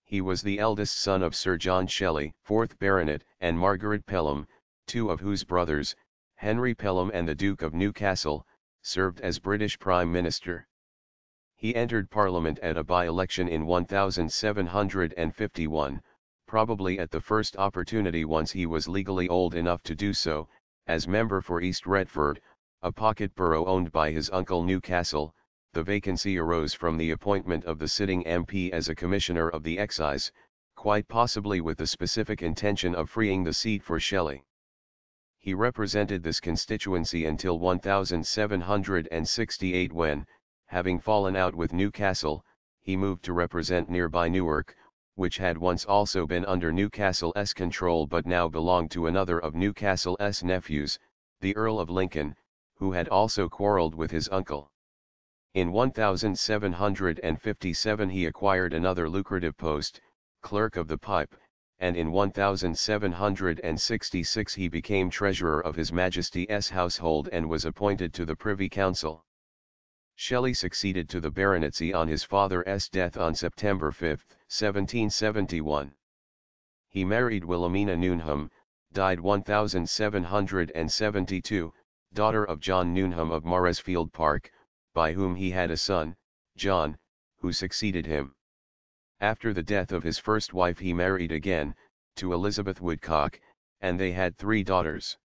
He was the eldest son of Sir John Shelley, 4th Baronet, and Margaret Pelham, two of whose brothers, Henry Pelham and the Duke of Newcastle, served as British Prime Minister. He entered Parliament at a by-election in 1751, probably at the first opportunity once he was legally old enough to do so, as member for East Retford, a pocket borough owned by his uncle Newcastle. The vacancy arose from the appointment of the sitting MP as a Commissioner of the Excise, quite possibly with the specific intention of freeing the seat for Shelley. He represented this constituency until 1768 when, having fallen out with Newcastle, he moved to represent nearby Newark, which had once also been under Newcastle's control but now belonged to another of Newcastle's nephews, the Earl of Lincoln, who had also quarrelled with his uncle. In 1757 he acquired another lucrative post, Clerk of the Pipe, and in 1766 he became Treasurer of His Majesty's household and was appointed to the Privy Council. Shelley succeeded to the baronetcy on his father's death on September 5, 1771. He married Wilhelmina Newnham, died 1772, daughter of John Newnham of Maresfield Park, by whom he had a son, John, who succeeded him. After the death of his first wife he married again, to Elizabeth Woodcock, and they had 3 daughters.